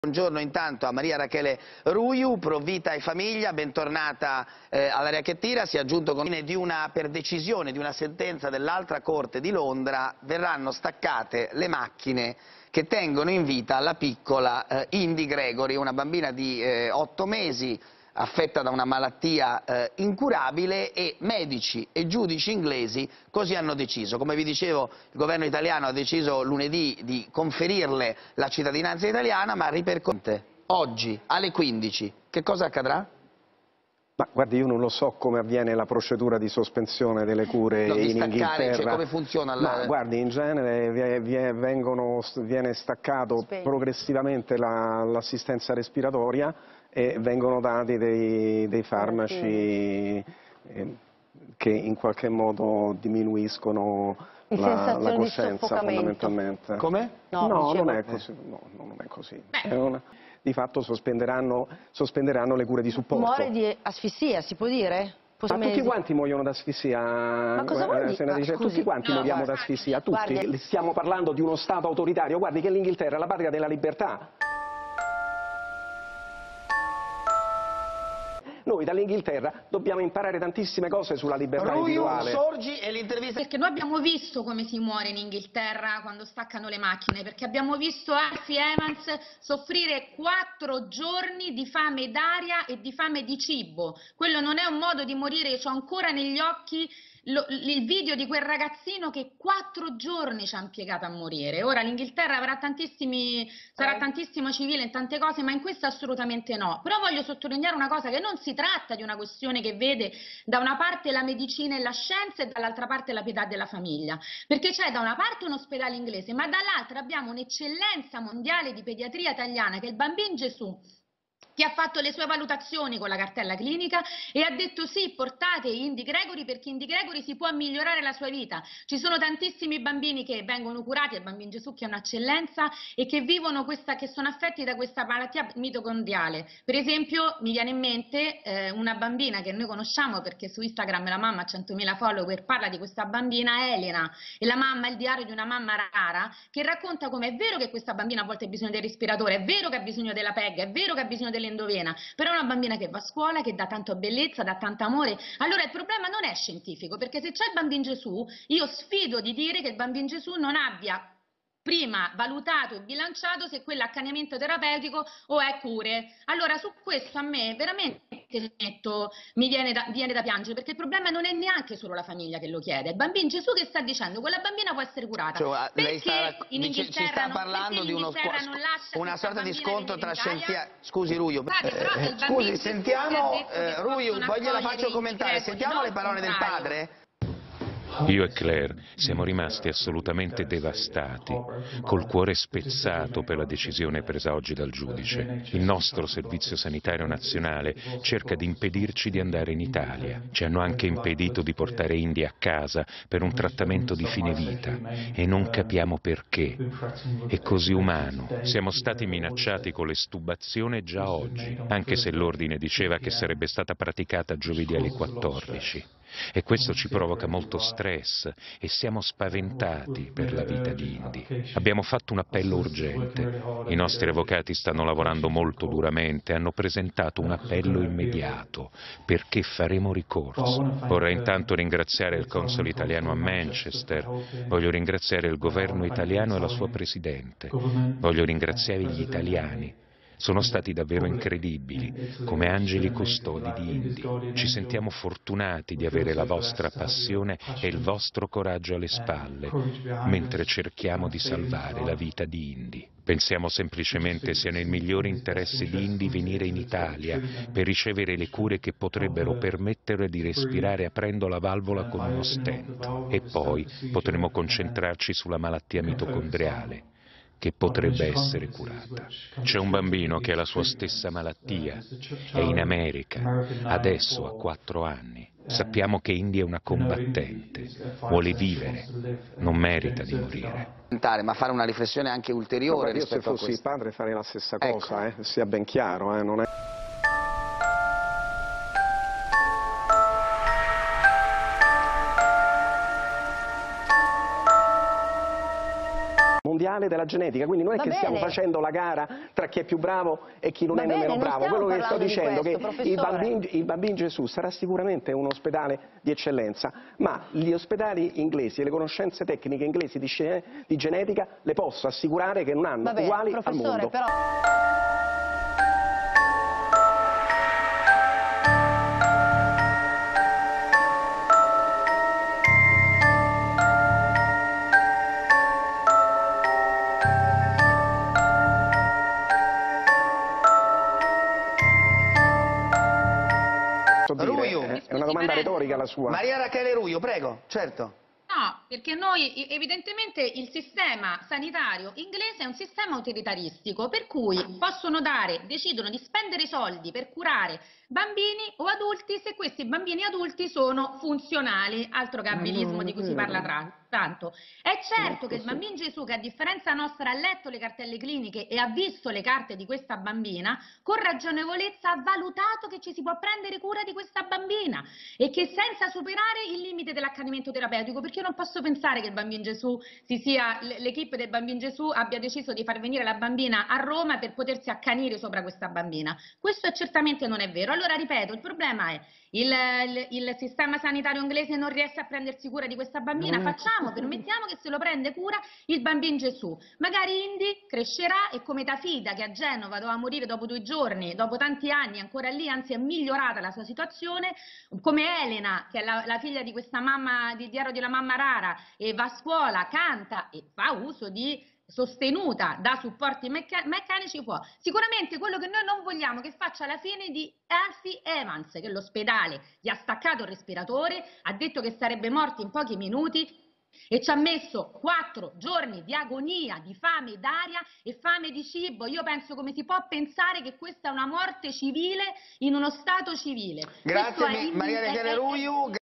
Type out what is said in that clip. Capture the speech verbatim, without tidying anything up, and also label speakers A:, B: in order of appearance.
A: Buongiorno intanto a Maria Rachele Ruiu, Pro Vita e Famiglia, bentornata eh, all'Area che tira. Si è aggiunto con di una, per decisione di una sentenza dell'altra Corte di Londra, verranno staccate le macchine che tengono in vita la piccola eh, Indy Gregory, una bambina di eh, otto mesi, affetta da una malattia eh, incurabile, e medici e giudici inglesi così hanno deciso. Come vi dicevo, il governo italiano ha deciso lunedì di conferirle la cittadinanza italiana, ma ripercorre oggi alle quindici. Che cosa accadrà?
B: Ma guardi, io non lo so come avviene la procedura di sospensione delle cure
A: No, di
B: in
A: staccare,
B: Inghilterra.
A: cioè, come funziona? La...
B: Ma guardi, in genere vie- vie- vengono, viene staccato
C: Spegno.
B: progressivamente la- l'assistenza respiratoria e vengono dati dei, dei farmaci eh, che in qualche modo diminuiscono
C: Di
B: la,
C: sensazioni
B: la
C: di
B: coscienza
C: soffocamento.
B: fondamentalmente.
A: Come?
C: No,
B: No,
C: dicevo-
B: non è così. No, non è così. È una- di fatto sospenderanno, sospenderanno le cure di supporto.
C: Muore di asfissia, si può dire?
B: Ma
C: Possiamo
B: tutti
C: dire-
B: quanti muoiono d'asfissia,
C: Ma cosa vuol dire?
B: senatrice?
C: Ma scusi,
B: Tutti quanti
C: no,
B: moriamo
C: guarda,
B: d'asfissia, tutti.
C: guardi-
B: Stiamo parlando di uno Stato autoritario. Guardi che l'Inghilterra è la patria della libertà. Noi dall'Inghilterra dobbiamo imparare tantissime cose sulla libertà
A: Ruiu,
B: individuale.
A: Sorgi e l'intervista.
D: Perché noi abbiamo visto come si muore in Inghilterra quando staccano le macchine, perché abbiamo visto Alfie Evans soffrire quattro giorni di fame d'aria e di fame di cibo. Quello non è un modo di morire. Io ho ancora negli occhi lo- il video di quel ragazzino che quattro giorni ci ha impiegato a morire. Ora l'Inghilterra avrà tantissimi, sarà tantissimo civile in tante cose, ma in questo assolutamente no. Però voglio sottolineare una cosa, che non si tratta di una questione che vede da una parte la medicina e la scienza e dall'altra parte la pietà della famiglia, perché c'è da una parte un ospedale inglese, ma dall'altra abbiamo un'eccellenza mondiale di pediatria italiana, che è il Bambin Gesù, che ha fatto le sue valutazioni con la cartella clinica e ha detto sì, portate Indy Gregory, perché Indy Gregory si può migliorare la sua vita. Ci sono tantissimi bambini che vengono curati al Bambin Gesù, che è un'eccellenza, e che vivono questa, che sono affetti da questa malattia mitocondriale. Per esempio mi viene in mente eh, una bambina che noi conosciamo, perché su Instagram la mamma ha centomila follower, parla di questa bambina Elena, e la mamma è il diario di una mamma rara, che racconta come è vero che questa bambina a volte ha bisogno del respiratore, è vero che ha bisogno della PEG, è vero che ha bisogno dell'endovena, però è una bambina che va a scuola, che dà tanta bellezza, dà tanto amore. Allora il problema non è scientifico, perché se c'è il Bambin Gesù, io sfido di dire che il Bambin Gesù non abbia prima valutato e bilanciato se quello è accanimento terapeutico o è cure. Allora su questo a me veramente metto, mi viene da, viene da piangere, perché il problema non è neanche solo la famiglia che lo chiede, è il Bambin Gesù che sta dicendo quella bambina può essere curata.
A: Cioè, lei
D: perché
A: sta,
D: in
A: dice,
D: Inghilterra
A: ci sta
D: non,
A: parlando di uno
D: l'Inghilterra
A: squa-
D: non lascia
A: una
D: questa
A: sorta di
D: bambina
A: scontro
D: venire
A: tra
D: in Italia?
A: scienziati. Scusi Ruiu,
D: Guardi, però
A: eh,
D: il Bambin
A: scusi,
D: Gesù
A: sentiamo,
D: che ha detto
A: eh,
D: che
A: Ruiu,
D: possono
A: poi gliela
D: accogliere
A: faccio
D: i
A: commentare,
D: Gregory,
A: sentiamo
D: no,
A: le
D: il
A: parole del
D: contrario.
A: padre.
E: Io e Claire siamo rimasti assolutamente devastati, col cuore spezzato per la decisione presa oggi dal giudice. Il nostro Servizio Sanitario Nazionale cerca di impedirci di andare in Italia. Ci hanno anche impedito di portare Indy a casa per un trattamento di fine vita e non capiamo perché. È così umano. Siamo stati minacciati con l'estubazione già oggi, anche se l'ordine diceva che sarebbe stata praticata giovedì alle quattordici. E questo ci provoca molto stress e siamo spaventati per la vita di Indy. Abbiamo fatto un appello urgente. I nostri avvocati stanno lavorando molto duramente, hanno presentato un appello immediato perché faremo ricorso. Vorrei intanto ringraziare il console italiano a Manchester, voglio ringraziare il governo italiano e la sua presidente, voglio ringraziare gli italiani. Sono stati davvero incredibili, come angeli custodi di Indy. Ci sentiamo fortunati di avere la vostra passione e il vostro coraggio alle spalle, mentre cerchiamo di salvare la vita di Indy. Pensiamo semplicemente sia nel migliore interesse di Indy venire in Italia per ricevere le cure che potrebbero permettere di respirare aprendo la valvola con uno stent. E poi potremo concentrarci sulla malattia mitocondriale, che potrebbe essere curata. C'è un bambino che ha la sua stessa malattia, è in America, adesso ha quattro anni. Sappiamo che Indy è una combattente, vuole vivere, non merita di morire.
A: Ma fare una riflessione anche ulteriore
B: Guarda, io se
A: rispetto a
B: fossi
A: questo.
B: padre farei la stessa
A: Ecco.
B: cosa, eh, sia ben chiaro, eh, non è... mondiale reale della genetica, quindi non è
C: Va
B: che
C: bene.
B: stiamo facendo la gara tra chi è più bravo e chi non
C: Va
B: è
C: bene,
B: nemmeno
C: non
B: bravo.
C: stiamo
B: Quello che sto
C: parlando di
B: dicendo è
C: questo,
B: che il
C: professore.
B: bambino, il Bambino Gesù sarà sicuramente un ospedale di eccellenza, ma gli ospedali inglesi e le conoscenze tecniche inglesi di, di genetica le posso assicurare che non hanno
C: Va bene,
B: uguali al
C: professore,
B: mondo.
C: però...
A: Ruiu.
B: È una domanda retorica la sua.
A: Maria Rachele Ruiu, prego, certo.
D: No, perché noi evidentemente il sistema sanitario inglese è un sistema utilitaristico, per cui possono dare, decidono di spendere soldi per curare bambini o adulti se questi bambini adulti sono funzionali, altro che abilismo di cui si parla tra, tanto. È certo che il bambino Gesù, che a differenza nostra ha letto le cartelle cliniche e ha visto le carte di questa bambina, con ragionevolezza ha valutato che ci si può prendere cura di questa bambina e che senza superare il limite dell'accanimento terapeutico, perché io non posso pensare che il bambino Gesù si sia, l'equipe del bambino Gesù abbia deciso di far venire la bambina a Roma per potersi accanire sopra questa bambina. Questo è certamente non è vero. Allora ripeto, il problema è il, il, il sistema sanitario inglese non riesce a prendersi cura di questa bambina, facciamo, permettiamo che se lo prende cura il bambino Gesù. Magari Indy crescerà e come Tafida, che a Genova doveva morire dopo due giorni, dopo tanti anni ancora lì, anzi è migliorata la sua situazione, come Elena, che è la, la figlia di questa mamma, di Diario della mamma rara, e va a scuola, canta e fa uso di sostenuta da supporti mecca meccanici può. Sicuramente quello che noi non vogliamo che faccia la fine di Alfie Evans, che l'ospedale gli ha staccato il respiratore, ha detto che sarebbe morto in pochi minuti e ci ha messo quattro giorni di agonia, di fame d'aria e fame di cibo. Io penso, come si può pensare che questa è una morte civile in uno stato civile?
A: Grazie Maria Rachele Ruiu.